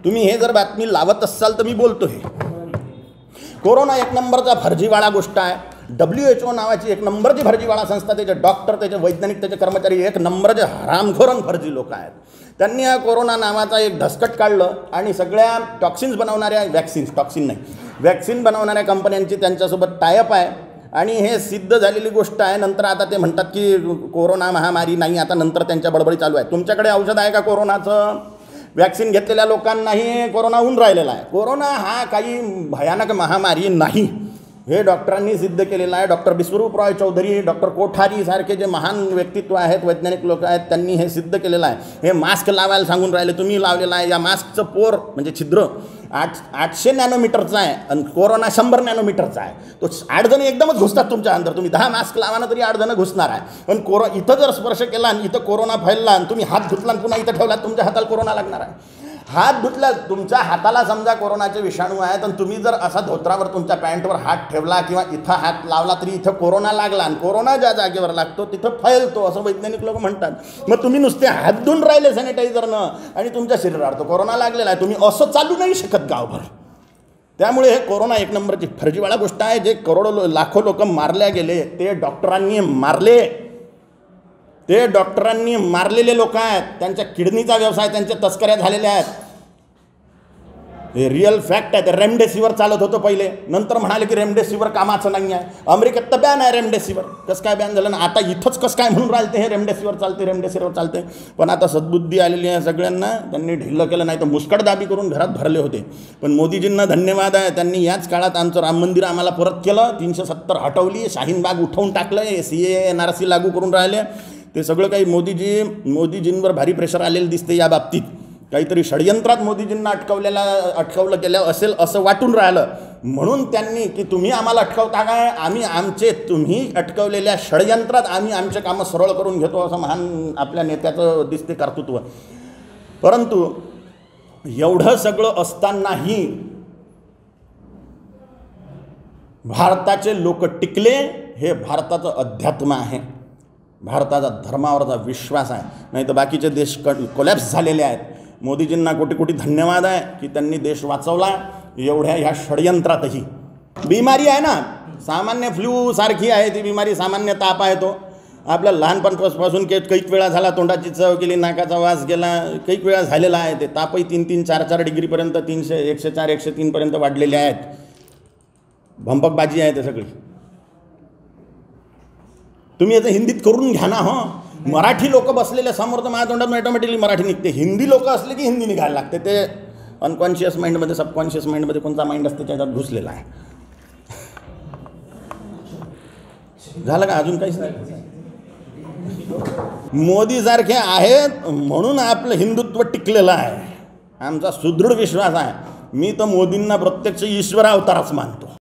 तुम्ही हे जर बातमी लावत असाल तर मी बोलतो हे कोरोना एक नंबरचा फर्जीवाळा गोष्ट आहे. WHO नावाची एक नंबरची फर्जीवाळा संस्था, त्याचे डॉक्टर, त्याचे वैज्ञानिक, त्याचे कर्मचारी एक नंबरचे हरामखोर फर्जी लोक आहेत. त्यांनी या कोरोना नावाचा एक धसकट काढलं आणि सगळ्या टॉक्सिन्स बनवणाऱ्या वॅक्सिन बनवणाऱ्या कंपन्यांची त्यांच्यासोबत टायअप आहे आणि हे सिद्ध झालेली गोष्ट आहे. नंतर आता ते म्हणतात की कोरोना महामारी नाही, आता नंतर त्यांच्या बडबडी चालू आहे. तुमच्याकडे औषध आहे का कोरोनाचं? वॅक्सिन घेतलेल्या लोकांनाही कोरोना होऊन राहिलेला आहे. कोरोना हा काही भयानक महामारी नाही, हे डॉक्टरांनी सिद्ध केलेलं आहे. डॉक्टर बिस्वरूपराव चौधरी, डॉक्टर कोठारी सारखे जे महान व्यक्तित्व आहेत, वैज्ञानिक लोक आहेत, त्यांनी हे सिद्ध केलेलं आहे. हे मास्क लावायला सांगून राहिले, तुम्ही लावलेलं आहे. या मास्कचं पोर म्हणजे छिद्र 800 नॅनोमीटरचा आहे आणि कोरोना 100 नॅनोमीटरचा आहे. तो 8 जण एकदमच घुसतात तुमच्या अंदर. तुम्ही 10 मास्क लावा ना तरी 8 जण घुसणार आहे. पण इथं जर स्पर्श केला आणि इथं कोरोना फैलला आणि तुम्ही हात धुतला आणि पुन्हा इथं ठेवला, तुमच्या हाताला कोरोना लागणार आहे. हात धुतला, तुमच्या हाताला समजा कोरोनाचे विषाणू आहेत आणि तुम्ही जर असा धोत्रावर तुमच्या पॅन्टवर हात ठेवला किंवा इथं हात लावला तरी इथं कोरोना लागला आणि कोरोना ज्या जागेवर लागतो तिथं फैलतो असं वैज्ञानिक लोक म्हणतात. मग तुम्ही नुसते हात धुवून राहिले सॅनिटायझरनं आणि तुमच्या शरीरावर तो कोरोना लागलेला आहे. तुम्ही असं चालू नाही शकत गावभर. त्यामुळे हे कोरोना एक नंबरची फर्जीवाळा गोष्ट आहे. जे करोडो लाखो लोक मारल्या गेले ते डॉक्टरांनी मारले. ते डॉक्टरांनी मारलेले लोक आहेत. त्यांच्या किडनीचा व्यवसाय, त्यांच्या तस्कऱ्या झालेल्या आहेत. हे रिअल फॅक्ट आहे. ते रेमडेसिवीर चालत होतं पहिले, नंतर म्हणाले की रेमडेसिवीर कामाचं नाही आहे. अमेरिकेत तर बॅन आहे रेमडेसिवीर. कसं काय बॅन झालं ना? आता इथंच कसं काय म्हणून राहते हे रेमडेसिवीर चालते. पण आता सद्बुद्धी आलेली आहे सगळ्यांना. त्यांनी ढिल्लं केलं, नाही तर मुस्कटदाबी करून घरात भरले होते. पण मोदीजींना धन्यवाद आहे, त्यांनी याच काळात आमचं राम मंदिर आम्हाला परत केलं. 370 हटवली, शाहीनबाग उठवून टाकलं, CAA NRC लागू करून राहिले. ते सगळं काही मोदीजींवर भारी प्रेशर आलेलं दिसते या बाबतीत. काहीतरी षडयंत्रात मोदीजींना अटकवलं गेलं असेल असं वाटून राहिलं. म्हणून त्यांनी की तुम्ही आम्हाला अटकवता काय, आम्ही तुम्ही अटकवलेल्या षडयंत्रात आम्ही आमचे कामं सरळ करून घेतो असं महान आपल्या नेत्याचं दिसते कर्तृत्व. परंतु एवढं सगळं असतानाही भारताचे लोक टिकले. हे भारताचं अध्यात्म आहे, भारताचा धर्मावरचा विश्वास आहे. नाही तर बाकीचे देश कोलॅप्स झालेले आहेत. मोदीजींना कोटी कोटी धन्यवाद आहे की त्यांनी देश वाचवला एवढ्या ह्या षडयंत्रातही. बिमारी आहे ना, सामान्य फ्लू सारखी आहे ती बिमारी, सामान्य ताप आहे तो. आपल्या लहानपणापासून कैक वेळा झाला, तोंडाची चव केली, नाकाचा वास गेला, कैक वेळा झालेला आहे. ते तापही 3-3, 4-4 डिग्रीपर्यंत, 300, 104, 103 पर्यंत वाढलेले आहेत. भंपकबाजी आहे ते सगळी. तुम्ही याचं हिंदीत करून घ्या ना. मराठी लोक बसलेले समोर तर माझ्या तोंडात ऑटोमॅटिकली मराठी निघते. हिंदी लोक असले की हिंदी निघायला लागते. ते अनकॉन्शियस माइंडमध्ये, सबकॉन्शियस माइंडमध्ये कोणता माइंड असते त्याच्यात घुसलेला आहे. झालं का? अजून काहीच नाही. मोदीसारखे आहेत म्हणून आपलं हिंदुत्व टिकलेलं आहे. आमचा सुदृढ विश्वास आहे. मी तर मोदींना प्रत्यक्ष ईश्वर अवतारच मानतो.